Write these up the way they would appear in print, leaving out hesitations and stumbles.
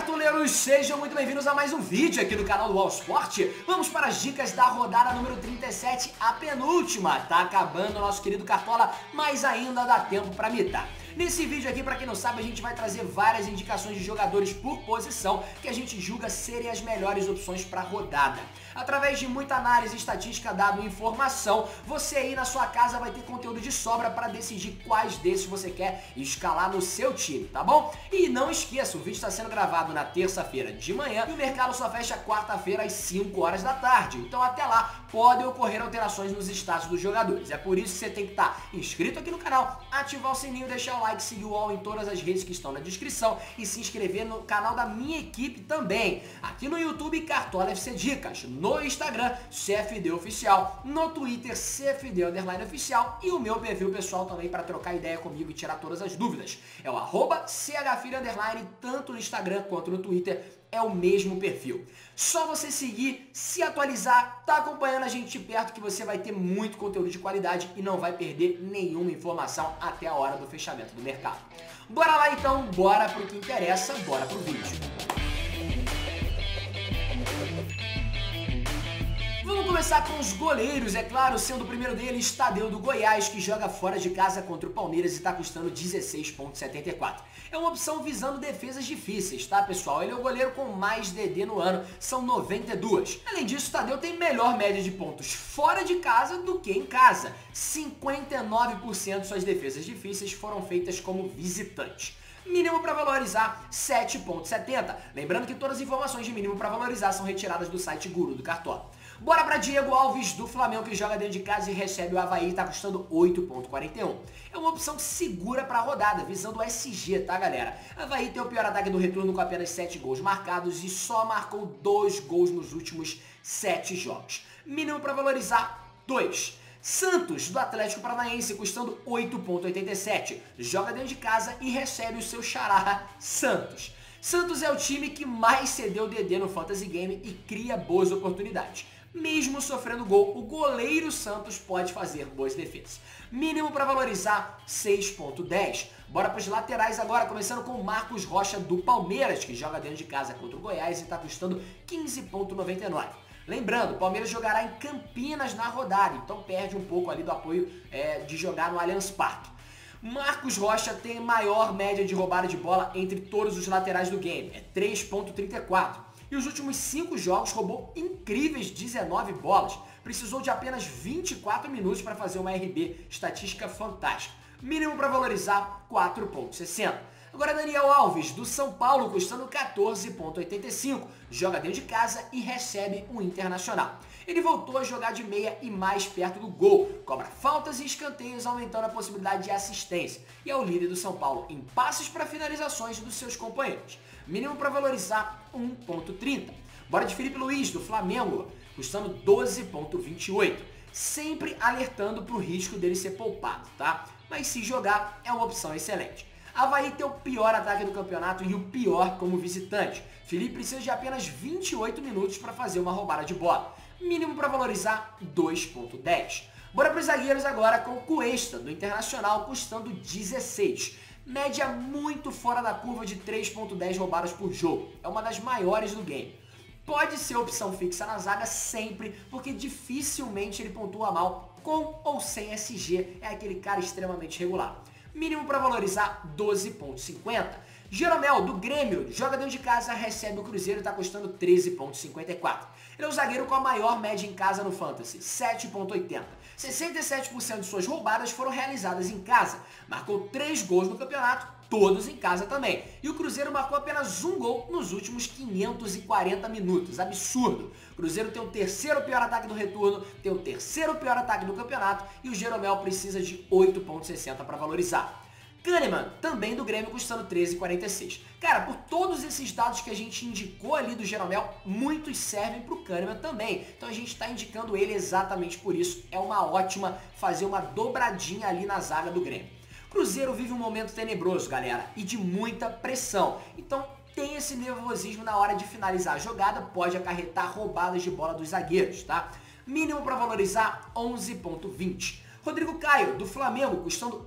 cartoleiros, sejam muito bem-vindos a mais um vídeo aqui do canal do All Sport. Vamos para as dicas da rodada número 37, a penúltima. Tá acabando o nosso querido Cartola, mas ainda dá tempo para mitar. Nesse vídeo aqui, para quem não sabe, a gente vai trazer várias indicações de jogadores por posição que a gente julga serem as melhores opções para a rodada. Através de muita análise, estatística, dado e informação, você aí na sua casa vai ter conteúdo de sobra para decidir quais desses você quer escalar no seu time, tá bom? E não esqueça, o vídeo está sendo gravado na terça-feira de manhã e o mercado só fecha quarta-feira às 5 horas da tarde. Então até lá podem ocorrer alterações nos status dos jogadores. É por isso que você tem que estar inscrito aqui no canal, ativar o sininho, deixar o like, seguir o All em todas as redes que estão na descrição e se inscrever no canal da minha equipe também. Aqui no YouTube, Cartola FC Dicas, no Instagram, CFD Oficial, no Twitter, CFD_Oficial e o meu perfil pessoal também para trocar ideia comigo e tirar todas as dúvidas. É o @CHFilho_, tanto no Instagram quanto no Twitter, é o mesmo perfil. Só você seguir, se atualizar, tá acompanhando a gente de perto que você vai ter muito conteúdo de qualidade e não vai perder nenhuma informação até a hora do fechamento do mercado. Bora lá então, bora pro que interessa, bora pro vídeo. Vamos começar com os goleiros, é claro, sendo o primeiro deles Tadeu do Goiás, que joga fora de casa contra o Palmeiras e está custando 16,74. É uma opção visando defesas difíceis, tá pessoal? Ele é o goleiro com mais DD no ano, são 92. Além disso, Tadeu tem melhor média de pontos fora de casa do que em casa. 59% de suas defesas difíceis foram feitas como visitante. Mínimo para valorizar, 7,70. Lembrando que todas as informações de mínimo para valorizar são retiradas do site Guru do Cartola. Bora para Diego Alves, do Flamengo, que joga dentro de casa e recebe o Avaí, tá custando 8,41. É uma opção segura para a rodada, visando o SG, tá galera? Avaí tem o pior ataque do retorno com apenas 7 gols marcados e só marcou 2 gols nos últimos 7 jogos. Mínimo para valorizar, 2. Santos, do Atlético Paranaense, custando 8,87. Joga dentro de casa e recebe o seu xará Santos. Santos é o time que mais cedeu DD no Fantasy Game e cria boas oportunidades. Mesmo sofrendo gol, o goleiro Santos pode fazer boas defesas. Mínimo para valorizar, 6,10. Bora para os laterais agora, começando com o Marcos Rocha do Palmeiras, que joga dentro de casa contra o Goiás e está custando 15,99. Lembrando, o Palmeiras jogará em Campinas na rodada, então perde um pouco ali do apoio de jogar no Allianz Parque. Marcos Rocha tem maior média de roubada de bola entre todos os laterais do game, é 3,34. E os últimos 5 jogos roubou incríveis 19 bolas. Precisou de apenas 24 minutos para fazer uma RB, estatística fantástica. Mínimo para valorizar, 4,60. Agora Daniel Alves, do São Paulo, custando 14,85. Joga dentro de casa e recebe o Internacional. Ele voltou a jogar de meia e mais perto do gol. Cobra faltas e escanteios, aumentando a possibilidade de assistência. E é o líder do São Paulo em passes para finalizações dos seus companheiros. Mínimo para valorizar, 1,30. Bora de Felipe Luiz, do Flamengo, custando 12,28. Sempre alertando para o risco dele ser poupado, tá? Mas se jogar, é uma opção excelente. Avaí tem o pior ataque do campeonato e o pior como visitante. Felipe precisa de apenas 28 minutos para fazer uma roubada de bola. Mínimo para valorizar, 2,10. Bora para os zagueiros agora com o Cuesta, do Internacional, custando 16. Média muito fora da curva de 3,10 roubadas por jogo. É uma das maiores do game. Pode ser opção fixa na zaga sempre, porque dificilmente ele pontua mal com ou sem SG. É aquele cara extremamente regular. Mínimo para valorizar, 12,50. Jeromel, do Grêmio, joga dentro de casa, recebe o Cruzeiro e está custando 13,54. Ele é o zagueiro com a maior média em casa no Fantasy, 7,80. 67% de suas roubadas foram realizadas em casa. Marcou 3 gols no campeonato, todos em casa também. E o Cruzeiro marcou apenas 1 gol nos últimos 540 minutos. Absurdo. O Cruzeiro tem o terceiro pior ataque do retorno, tem o terceiro pior ataque do campeonato e o Jeromel precisa de 8,60 para valorizar. Kahneman, também do Grêmio, custando 13,46. Cara, por todos esses dados que a gente indicou ali do Jeromel, muitos servem para o Kahneman também. Então a gente está indicando ele exatamente por isso. É uma ótima fazer uma dobradinha ali na zaga do Grêmio. Cruzeiro vive um momento tenebroso, galera, e de muita pressão. Então tem esse nervosismo na hora de finalizar a jogada, pode acarretar roubadas de bola dos zagueiros, tá? Mínimo para valorizar, 11,20. Rodrigo Caio, do Flamengo, custando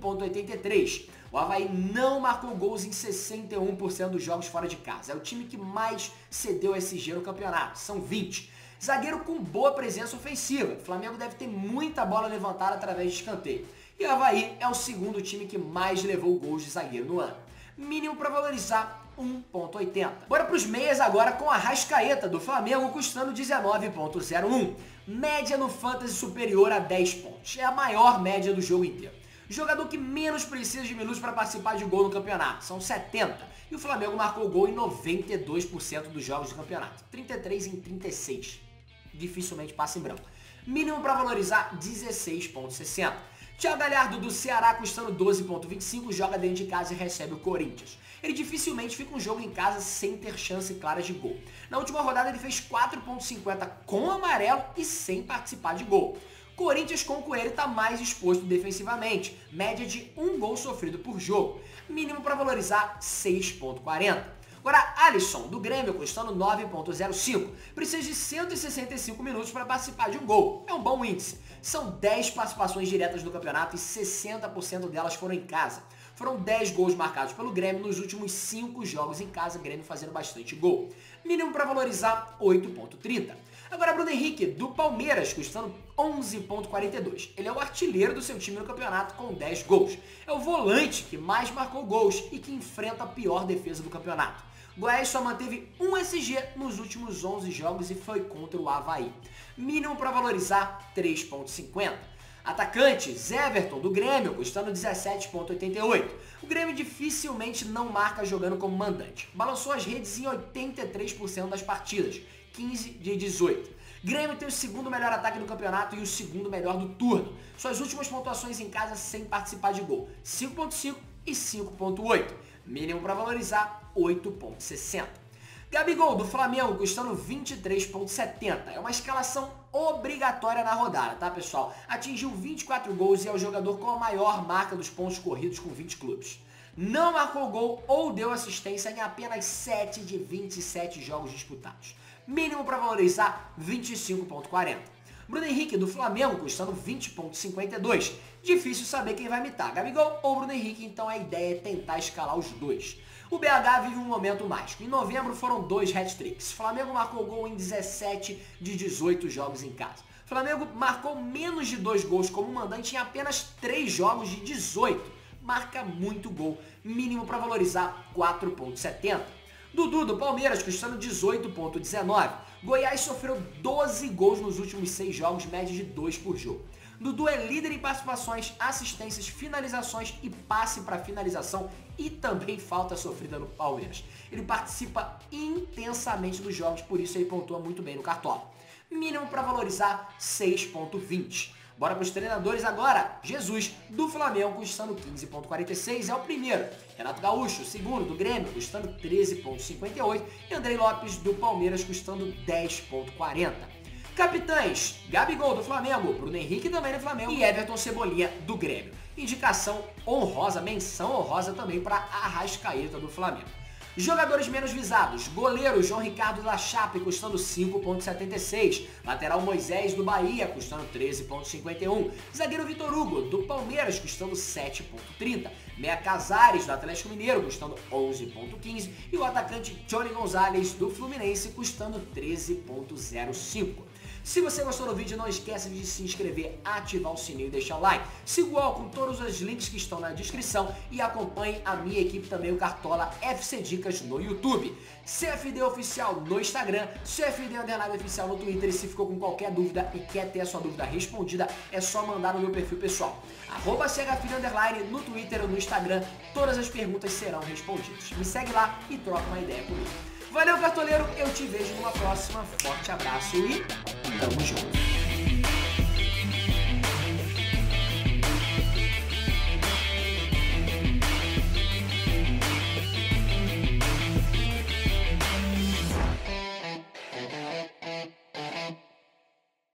8,83. O Avaí não marcou gols em 61% dos jogos fora de casa. É o time que mais cedeu SG no campeonato, são 20. Zagueiro com boa presença ofensiva. O Flamengo deve ter muita bola levantada através de escanteio. E o Avaí é o segundo time que mais levou gols de zagueiro no ano. Mínimo para valorizar, 1,80. Bora para os meias agora com a Arrascaeta do Flamengo custando 19,01. Média no Fantasy superior a 10 pontos. É a maior média do jogo inteiro. Jogador que menos precisa de minutos para participar de gol no campeonato, são 70. E o Flamengo marcou gol em 92% dos jogos do campeonato, 33 em 36. Dificilmente passa em branco. Mínimo para valorizar, 16,60. Thiago Galhardo do Ceará custando 12,25, joga dentro de casa e recebe o Corinthians. Ele dificilmente fica um jogo em casa sem ter chance clara de gol. Na última rodada ele fez 4,50 com amarelo e sem participar de gol. Corinthians com o Coelho está mais exposto defensivamente, média de 1 gol sofrido por jogo. Mínimo para valorizar, 6,40. Agora, Alisson, do Grêmio, custando 9,05. Precisa de 165 minutos para participar de um gol. É um bom índice. São 10 participações diretas no campeonato e 60% delas foram em casa. Foram 10 gols marcados pelo Grêmio nos últimos 5 jogos em casa, Grêmio fazendo bastante gol. Mínimo para valorizar, 8,30. Agora, Bruno Henrique, do Palmeiras, custando 11,42. Ele é o artilheiro do seu time no campeonato com 10 gols. É o volante que mais marcou gols e que enfrenta a pior defesa do campeonato. Goiás só manteve um SG nos últimos 11 jogos e foi contra o Avaí. Mínimo para valorizar, 3,50. Atacantes, Everton, do Grêmio, custando 17,88. O Grêmio dificilmente não marca jogando como mandante. Balançou as redes em 83% das partidas, 15 de 18. Grêmio tem o segundo melhor ataque do campeonato e o segundo melhor do turno. Suas últimas pontuações em casa sem participar de gol, 5,5 e 5,8. Mínimo para valorizar, 8,60. Gabigol, do Flamengo, custando 23,70. É uma escalação obrigatória na rodada, tá, pessoal? Atingiu 24 gols e é o jogador com a maior marca dos pontos corridos com 20 clubes. Não marcou gol ou deu assistência em apenas 7 de 27 jogos disputados. Mínimo para valorizar, 25,40. Bruno Henrique, do Flamengo, custando 20,52. Difícil saber quem vai imitar, Gabigol ou Bruno Henrique, então a ideia é tentar escalar os dois. O BH vive um momento mágico. Em novembro foram 2 hat-tricks. Flamengo marcou gol em 17 de 18 jogos em casa. Flamengo marcou menos de 2 gols como mandante em apenas 3 jogos de 18. Marca muito gol. Mínimo para valorizar, 4,70. Dudu, do Palmeiras, custando 18,19. Goiás sofreu 12 gols nos últimos 6 jogos, média de 2 por jogo. Dudu é líder em participações, assistências, finalizações e passe para finalização e também falta sofrida no Palmeiras. Ele participa intensamente dos jogos, por isso ele pontua muito bem no Cartola. Mínimo para valorizar, 6,20. Bora para os treinadores agora. Jesus, do Flamengo, custando 15,46, é o primeiro. Renato Gaúcho, segundo, do Grêmio, custando 13,58. E Andrei Lopes, do Palmeiras, custando 10,40. Capitães, Gabigol, do Flamengo, Bruno Henrique, também do Flamengo, e Everton Cebolinha, do Grêmio. Indicação honrosa, menção honrosa também para Arrascaeta, do Flamengo. Jogadores menos visados, goleiro João Ricardo da Chape, custando 5,76. Lateral Moisés, do Bahia, custando 13,51. Zagueiro Vitor Hugo, do Palmeiras, custando 7,30. Meia Casares, do Atlético Mineiro, custando 11,15. E o atacante Johnny Gonzalez, do Fluminense, custando 13,05. Se você gostou do vídeo, não esqueça de se inscrever, ativar o sininho e deixar o like. Siga o UOL com todos os links que estão na descrição e acompanhe a minha equipe também, o Cartola FC Dicas no YouTube. CFD Oficial no Instagram, CFD_Oficial no Twitter. E se ficou com qualquer dúvida e quer ter a sua dúvida respondida, é só mandar no meu perfil pessoal. @CHFilho_ no Twitter ou no Instagram, todas as perguntas serão respondidas. Me segue lá e troca uma ideia comigo. Valeu, cartoleiro, eu te vejo numa próxima. Forte abraço e tamo junto.